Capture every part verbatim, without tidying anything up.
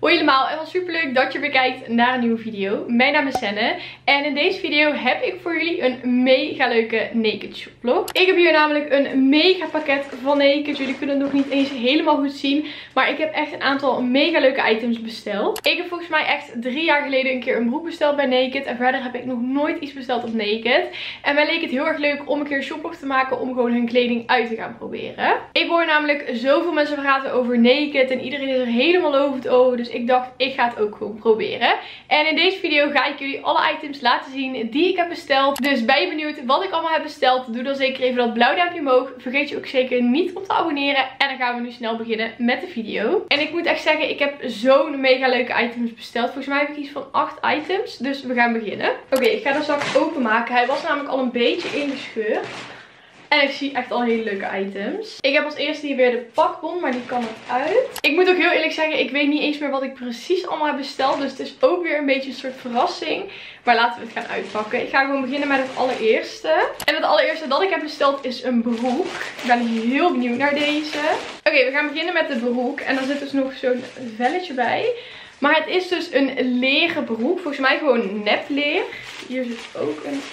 Hoi allemaal en wat super leuk dat je weer kijkt naar een nieuwe video. Mijn naam is Senne en in deze video heb ik voor jullie een mega leuke Naked Shop vlog. Ik heb hier namelijk een mega pakket van Naked. Jullie kunnen het nog niet eens helemaal goed zien, maar ik heb echt een aantal mega leuke items besteld. Ik heb volgens mij echt drie jaar geleden een keer een broek besteld bij Naked en verder heb ik nog nooit iets besteld op Naked. En mij leek het heel erg leuk om een keer een shoplog te maken om gewoon hun kleding uit te gaan proberen. Ik hoor namelijk zoveel mensen praten over Naked en iedereen is er helemaal over het over. Dus ik dacht, ik ga het ook gewoon proberen. En in deze video ga ik jullie alle items laten zien die ik heb besteld. Dus ben je benieuwd wat ik allemaal heb besteld? Doe dan zeker even dat blauw duimpje omhoog. Vergeet je ook zeker niet om te abonneren. En dan gaan we nu snel beginnen met de video. En ik moet echt zeggen, ik heb zo'n mega leuke items besteld. Volgens mij heb ik iets van acht items. Dus we gaan beginnen. Oké, okay, ik ga de zak openmaken. Hij was namelijk al een beetje ingescheurd. En ik zie echt al hele leuke items. Ik heb als eerste hier weer de pakbon, maar die kan eruit. Ik moet ook heel eerlijk zeggen, ik weet niet eens meer wat ik precies allemaal heb besteld. Dus het is ook weer een beetje een soort verrassing. Maar laten we het gaan uitpakken. Ik ga gewoon beginnen met het allereerste. En het allereerste dat ik heb besteld is een broek. Ik ben heel benieuwd naar deze. Oké, okay, we gaan beginnen met de broek. En er zit dus nog zo'n velletje bij. Maar het is dus een leren broek. Volgens mij gewoon nepleer. Hier zit ook een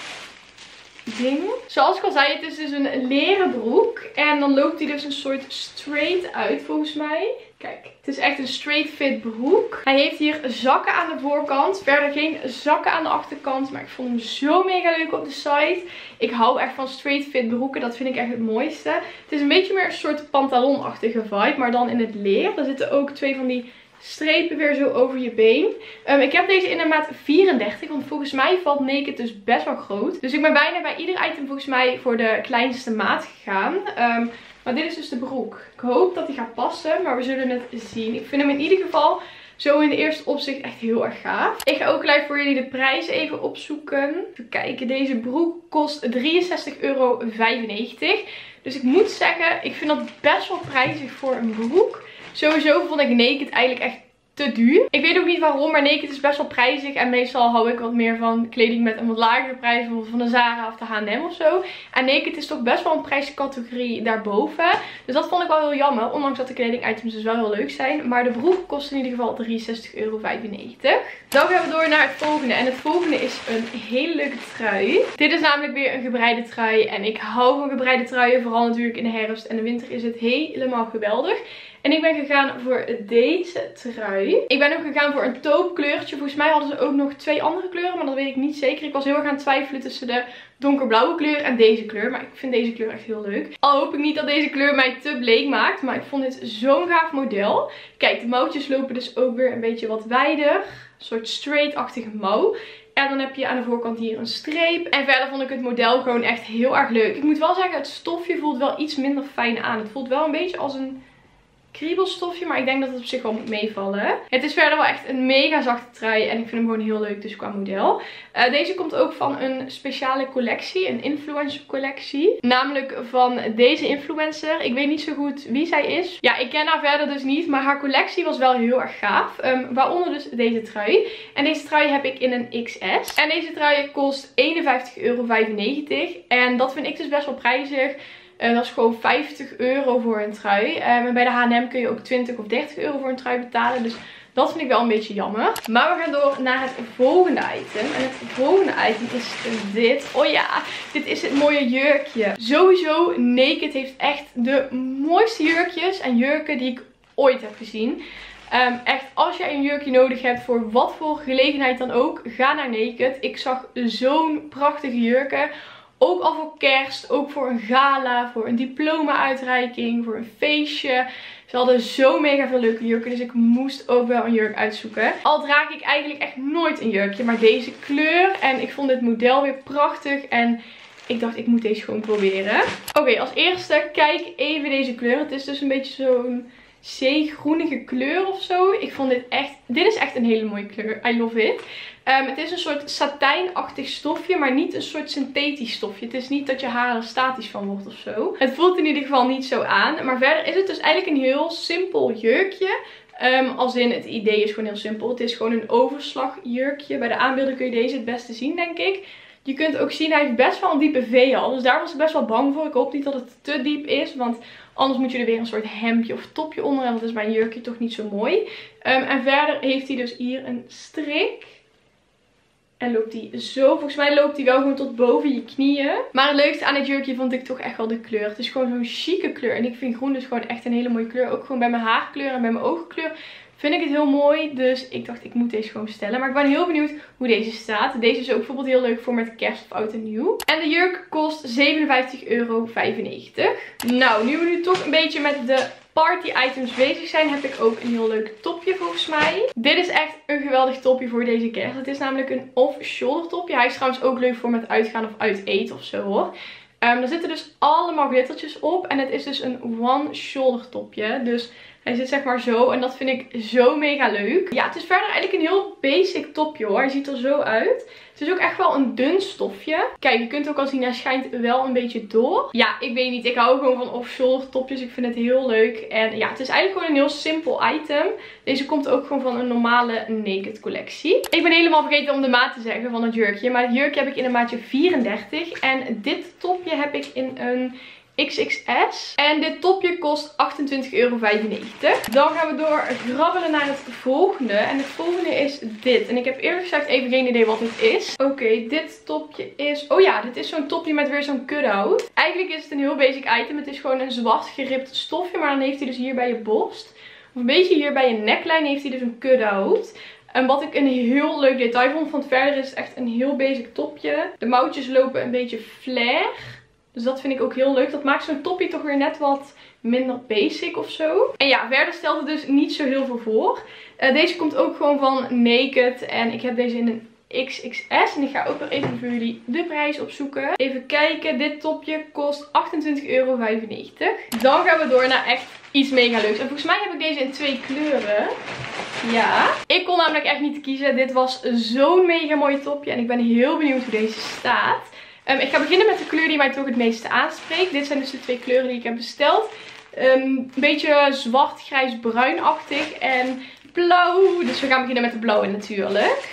ding. Zoals ik al zei, het is dus een leren broek. En dan loopt hij dus een soort straight uit volgens mij. Kijk, het is echt een straight fit broek. Hij heeft hier zakken aan de voorkant. Verder geen zakken aan de achterkant. Maar ik vond hem zo mega leuk op de site. Ik hou echt van straight fit broeken. Dat vind ik echt het mooiste. Het is een beetje meer een soort pantalonachtige vibe. Maar dan in het leer. Er zitten ook twee van die strepen weer zo over je been. Um, ik heb deze in de maat vierendertig. Want volgens mij valt Naked dus best wel groot. Dus ik ben bijna bij ieder item volgens mij voor de kleinste maat gegaan. Um, maar dit is dus de broek. Ik hoop dat die gaat passen. Maar we zullen het zien. Ik vind hem in ieder geval zo in de eerste opzicht echt heel erg gaaf. Ik ga ook gelijk voor jullie de prijs even opzoeken. Even kijken. Deze broek kost drieënzestig euro vijfennegentig. Dus ik moet zeggen, ik vind dat best wel prijzig voor een broek. Sowieso vond ik Naked eigenlijk echt te duur. Ik weet ook niet waarom, maar Naked is best wel prijzig. En meestal hou ik wat meer van kleding met een wat lagere prijs. Bijvoorbeeld van de Zara of de H en M of zo. En Naked is toch best wel een prijscategorie daarboven. Dus dat vond ik wel heel jammer. Ondanks dat de kledingitems dus wel heel leuk zijn. Maar de broek kost in ieder geval drieënzestig euro vijfennegentig. Dan gaan we door naar het volgende. En het volgende is een hele leuke trui. Dit is namelijk weer een gebreide trui. En ik hou van gebreide truien. Vooral natuurlijk in de herfst en de winter is het helemaal geweldig. En ik ben gegaan voor deze trui. Ik ben ook gegaan voor een taupe kleurtje. Volgens mij hadden ze ook nog twee andere kleuren, maar dat weet ik niet zeker. Ik was heel erg aan het twijfelen tussen de donkerblauwe kleur en deze kleur. Maar ik vind deze kleur echt heel leuk. Al hoop ik niet dat deze kleur mij te bleek maakt. Maar ik vond dit zo'n gaaf model. Kijk, de mouwtjes lopen dus ook weer een beetje wat wijder. Een soort straight-achtige mouw. En dan heb je aan de voorkant hier een streep. En verder vond ik het model gewoon echt heel erg leuk. Ik moet wel zeggen, het stofje voelt wel iets minder fijn aan. Het voelt wel een beetje als een kriebelstofje, maar ik denk dat het op zich wel moet meevallen. Het is verder wel echt een mega zachte trui en ik vind hem gewoon heel leuk dus qua model. Uh, deze komt ook van een speciale collectie, een influencer collectie. Namelijk van deze influencer. Ik weet niet zo goed wie zij is. Ja, ik ken haar verder dus niet, maar haar collectie was wel heel erg gaaf. Um, waaronder dus deze trui. En deze trui heb ik in een X S. En deze trui kost eenenvijftig euro vijfennegentig. En dat vind ik dus best wel prijzig. Uh, dat is gewoon vijftig euro voor een trui. Um, en bij de H en M kun je ook twintig of dertig euro voor een trui betalen. Dus dat vind ik wel een beetje jammer. Maar we gaan door naar het volgende item. En het volgende item is dit. Oh ja, dit is het mooie jurkje. Sowieso, Naked heeft echt de mooiste jurkjes en jurken die ik ooit heb gezien. Um, echt, als jij een jurkje nodig hebt voor wat voor gelegenheid dan ook, ga naar Naked. Ik zag zo'n prachtige jurken. Ook al voor kerst, ook voor een gala, voor een diploma-uitreiking, voor een feestje. Ze hadden zo mega veel leuke jurken, dus ik moest ook wel een jurk uitzoeken. Al draag ik eigenlijk echt nooit een jurkje, maar deze kleur en ik vond dit model weer prachtig en ik dacht ik moet deze gewoon proberen. Oké, okay, als eerste kijk even deze kleur. Het is dus een beetje zo'n zeegroenige kleur of zo. Ik vond dit echt, dit is echt een hele mooie kleur. I love it. Um, het is een soort satijnachtig stofje, maar niet een soort synthetisch stofje. Het is niet dat je haar er statisch van wordt of zo. Het voelt in ieder geval niet zo aan. Maar verder is het dus eigenlijk een heel simpel jurkje. Um, als in, het idee is gewoon heel simpel. Het is gewoon een overslagjurkje. Bij de aanbeelden kun je deze het beste zien, denk ik. Je kunt ook zien, hij heeft best wel een diepe V al. Dus daar was ik best wel bang voor. Ik hoop niet dat het te diep is. Want Anders moet je er weer een soort hemdje of topje onder. En dat is bij een jurkje toch niet zo mooi. Um, en verder heeft hij dus hier een strik. En loopt hij zo. Volgens mij loopt hij wel gewoon tot boven je knieën. Maar het leukste aan het jurkje vond ik toch echt wel de kleur. Het is gewoon zo'n chique kleur. En ik vind groen dus gewoon echt een hele mooie kleur. Ook gewoon bij mijn haarkleur en bij mijn oogkleur vind ik het heel mooi. Dus ik dacht, ik moet deze gewoon bestellen. Maar ik ben heel benieuwd hoe deze staat. Deze is ook bijvoorbeeld heel leuk voor met kerst of oud en nieuw. En de jurk kost zevenenvijftig euro vijfennegentig. Nou, nu we nu toch een beetje met de party items bezig zijn, heb ik ook een heel leuk topje volgens mij. Dit is echt een geweldig topje voor deze kerst. Het is namelijk een off-shoulder topje. Hij is trouwens ook leuk voor met uitgaan of uit eten of zo hoor. Um, er zitten dus allemaal glittertjes op. En het is dus een one-shoulder topje. Dus hij zit zeg maar zo. En dat vind ik zo mega leuk. Ja, het is verder eigenlijk een heel basic topje hoor. Hij ziet er zo uit. Het is ook echt wel een dun stofje. Kijk, je kunt ook al zien, hij schijnt wel een beetje door. Ja, ik weet niet. Ik hou gewoon van off-shoulder topjes. Ik vind het heel leuk. En ja, het is eigenlijk gewoon een heel simpel item. Deze komt ook gewoon van een normale naked collectie. Ik ben helemaal vergeten om de maat te zeggen van het jurkje. Maar het jurkje heb ik in een maatje vierendertig. En dit topje heb ik in een X X S. En dit topje kost achtentwintig euro vijfennegentig. Dan gaan we door grabbelen naar het volgende. En het volgende is dit. En ik heb eerlijk gezegd even geen idee wat het is. Oké, okay, dit topje is... Oh ja, dit is zo'n topje met weer zo'n cut-out. Eigenlijk is het een heel basic item. Het is gewoon een zwart geript stofje. Maar dan heeft hij dus hier bij je borst, of een beetje hier bij je neckline, heeft hij dus een cut-out. En wat ik een heel leuk detail vond. Want verder is het echt een heel basic topje. De mouwtjes lopen een beetje flare. Dus dat vind ik ook heel leuk. Dat maakt zo'n topje toch weer net wat minder basic of zo. En ja, verder stelt het dus niet zo heel veel voor. Uh, deze komt ook gewoon van Naked. En ik heb deze in een X X S. En ik ga ook weer even voor jullie de prijs opzoeken. Even kijken. Dit topje kost achtentwintig euro vijfennegentig. Dan gaan we door naar echt iets mega leuks. En volgens mij heb ik deze in twee kleuren. Ja. Ik kon namelijk echt niet kiezen. Dit was zo'n mega mooi topje. En ik ben heel benieuwd hoe deze staat. Um, ik ga beginnen met de kleur die mij toch het meeste aanspreekt. Dit zijn dus de twee kleuren die ik heb besteld. Um, een beetje zwart, grijs, bruinachtig en blauw. Dus we gaan beginnen met de blauwe natuurlijk.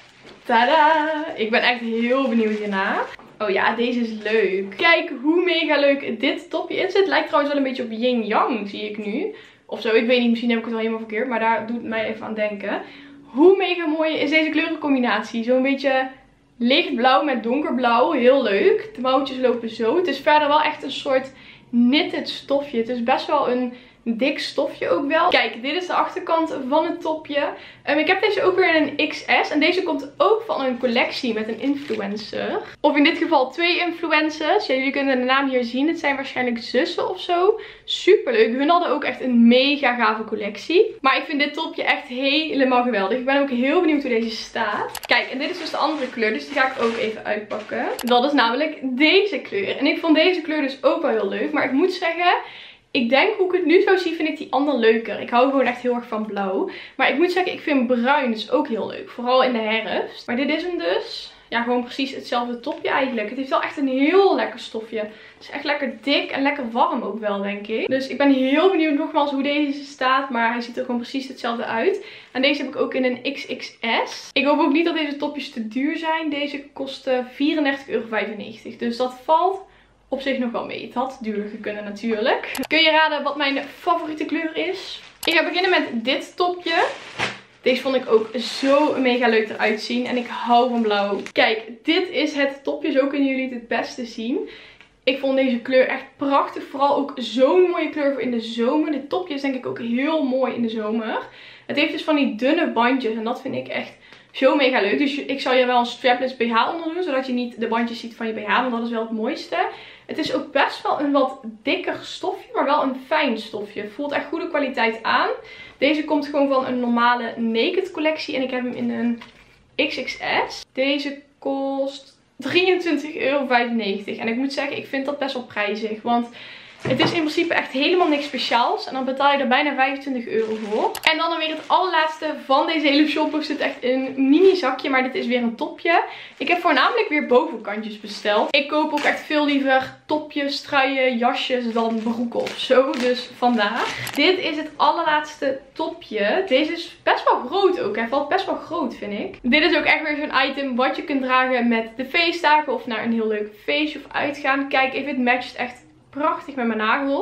Tada! Ik ben echt heel benieuwd hiernaar. Oh ja, deze is leuk. Kijk hoe mega leuk dit topje in zit. Het lijkt trouwens wel een beetje op yin yang, zie ik nu. Of zo, ik weet niet, misschien heb ik het wel helemaal verkeerd. Maar daar doet het mij even aan denken. Hoe mega mooi is deze kleurencombinatie. Zo'n beetje lichtblauw met donkerblauw. Heel leuk. De mouwtjes lopen zo. Het is verder wel echt een soort knitted stofje. Het is best wel een dik stofje ook wel. Kijk, dit is de achterkant van het topje. Um, ik heb deze ook weer in een X S. En deze komt ook van een collectie met een influencer. Of in dit geval twee influencers. Ja, jullie kunnen de naam hier zien. Het zijn waarschijnlijk zussen of zo. Super leuk. Hun hadden ook echt een mega gave collectie. Maar ik vind dit topje echt helemaal geweldig. Ik ben ook heel benieuwd hoe deze staat. Kijk, en dit is dus de andere kleur. Dus die ga ik ook even uitpakken. Dat is namelijk deze kleur. En ik vond deze kleur dus ook wel heel leuk. Maar ik moet zeggen, ik denk hoe ik het nu zo zie, vind ik die ander leuker. Ik hou gewoon echt heel erg van blauw. Maar ik moet zeggen, ik vind bruin dus ook heel leuk. Vooral in de herfst. Maar dit is hem dus. Ja, gewoon precies hetzelfde topje eigenlijk. Het heeft wel echt een heel lekker stofje. Het is echt lekker dik en lekker warm ook wel, denk ik. Dus ik ben heel benieuwd nogmaals hoe deze staat. Maar hij ziet er gewoon precies hetzelfde uit. En deze heb ik ook in een X X S. Ik hoop ook niet dat deze topjes te duur zijn. Deze kosten vierendertig euro vijfennegentig. Dus dat valt op zich nog wel mee. Het had duurder kunnen natuurlijk. Kun je raden wat mijn favoriete kleur is? Ik ga beginnen met dit topje. Deze vond ik ook zo mega leuk eruit zien. En ik hou van blauw. Kijk, dit is het topje. Zo kunnen jullie het het beste zien. Ik vond deze kleur echt prachtig. Vooral ook zo'n mooie kleur voor in de zomer. Dit topje is denk ik ook heel mooi in de zomer. Het heeft dus van die dunne bandjes. En dat vind ik echt zo mega leuk. Dus ik zal hier wel een strapless B H onder doen. Zodat je niet de bandjes ziet van je B H. Want dat is wel het mooiste. Het is ook best wel een wat dikker stofje. Maar wel een fijn stofje. Het voelt echt goede kwaliteit aan. Deze komt gewoon van een normale Naked collectie. En ik heb hem in een X X S. Deze kost drieëntwintig euro vijfennegentig. En ik moet zeggen, ik vind dat best wel prijzig. Want het is in principe echt helemaal niks speciaals. En dan betaal je er bijna vijfentwintig euro voor. En dan weer het allerlaatste van deze hele shopbox. Zit echt in een mini zakje. Maar dit is weer een topje. Ik heb voornamelijk weer bovenkantjes besteld. Ik koop ook echt veel liever topjes, truien, jasjes dan broeken of zo. Dus vandaar. Dit is het allerlaatste topje. Deze is best wel groot ook. Hij valt best wel groot, vind ik. Dit is ook echt weer zo'n item wat je kunt dragen met de feestdagen. Of naar een heel leuk feestje of uitgaan. Kijk even, het matcht echt prachtig met mijn nagels. Het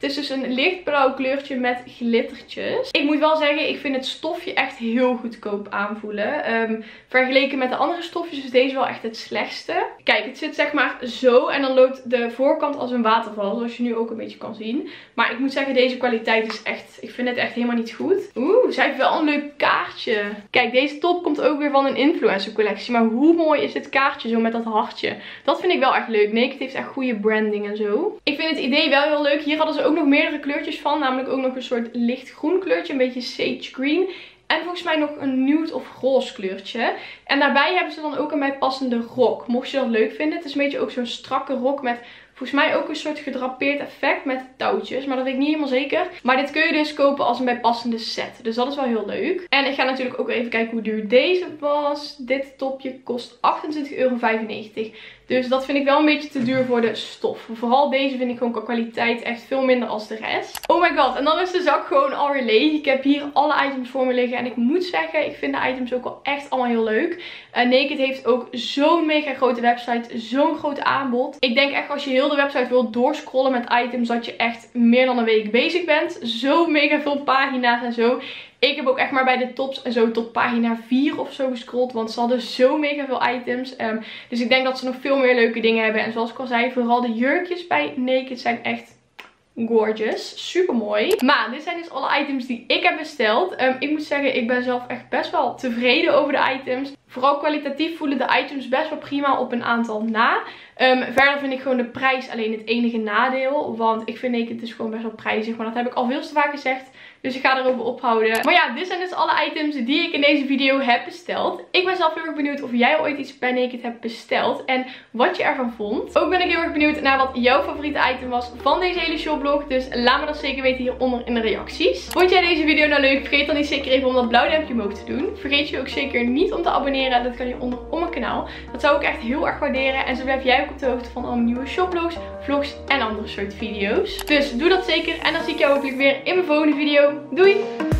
Het is dus een lichtblauw kleurtje met glittertjes. Ik moet wel zeggen, ik vind het stofje echt heel goedkoop aanvoelen. Um, vergeleken met de andere stofjes is deze wel echt het slechtste. Kijk, het zit zeg maar zo en dan loopt de voorkant als een waterval. Zoals je nu ook een beetje kan zien. Maar ik moet zeggen, deze kwaliteit is echt, ik vind het echt helemaal niet goed. Oeh, zij heeft wel een leuk kaartje. Kijk, deze top komt ook weer van een influencer collectie. Maar hoe mooi is dit kaartje zo met dat hartje? Dat vind ik wel echt leuk. Naked heeft echt goede branding en zo. Ik vind het idee wel heel leuk. Hier hadden ze ook nog meerdere kleurtjes van. Namelijk ook nog een soort lichtgroen kleurtje. Een beetje sage green. En volgens mij nog een nude of roze kleurtje. En daarbij hebben ze dan ook een bijpassende rok. Mocht je dat leuk vinden. Het is een beetje ook zo'n strakke rok met volgens mij ook een soort gedrapeerd effect met touwtjes. Maar dat weet ik niet helemaal zeker. Maar dit kun je dus kopen als een bijpassende set. Dus dat is wel heel leuk. En ik ga natuurlijk ook even kijken hoe duur deze was. Dit topje kost achtentwintig euro vijfennegentig. Dus dat vind ik wel een beetje te duur voor de stof. Vooral deze vind ik gewoon qua kwaliteit echt veel minder als de rest. Oh my god. En dan is de zak gewoon alweer leeg. Ik heb hier alle items voor me liggen. En ik moet zeggen, ik vind de items ook wel echt allemaal heel leuk. Uh, Naked heeft ook zo'n mega grote website. Zo'n groot aanbod. Ik denk echt als je heel de website wilt doorscrollen met items, dat je echt meer dan een week bezig bent. Zo mega veel pagina's en zo. Ik heb ook echt maar bij de tops en zo tot pagina vier of zo gescrolld. Want ze hadden zo mega veel items. Um, dus ik denk dat ze nog veel meer leuke dingen hebben. En zoals ik al zei, vooral de jurkjes bij Naked zijn echt gorgeous. Super mooi. Maar dit zijn dus alle items die ik heb besteld. Um, ik moet zeggen, ik ben zelf echt best wel tevreden over de items. Vooral kwalitatief voelen de items best wel prima op een aantal na. Um, verder vind ik gewoon de prijs alleen het enige nadeel. Want ik vind Naked dus gewoon best wel prijzig. Maar dat heb ik al veel te vaak gezegd. Dus ik ga erover ophouden. Maar ja, dit zijn dus alle items die ik in deze video heb besteld. Ik ben zelf heel erg benieuwd of jij ooit iets bij Naked hebt besteld. En wat je ervan vond. Ook ben ik heel erg benieuwd naar wat jouw favoriete item was van deze hele shoplog. Dus laat me dat zeker weten hieronder in de reacties. Vond jij deze video nou leuk? Vergeet dan niet zeker even om dat blauw duimpje omhoog te doen. Vergeet je ook zeker niet om te abonneren. Dat kan hieronder op mijn kanaal. Dat zou ik echt heel erg waarderen. En zo blijf jij ook op de hoogte van alle nieuwe shoplogs, vlogs en andere soort video's. Dus doe dat zeker. En dan zie ik jou hopelijk weer in mijn volgende video. Doei!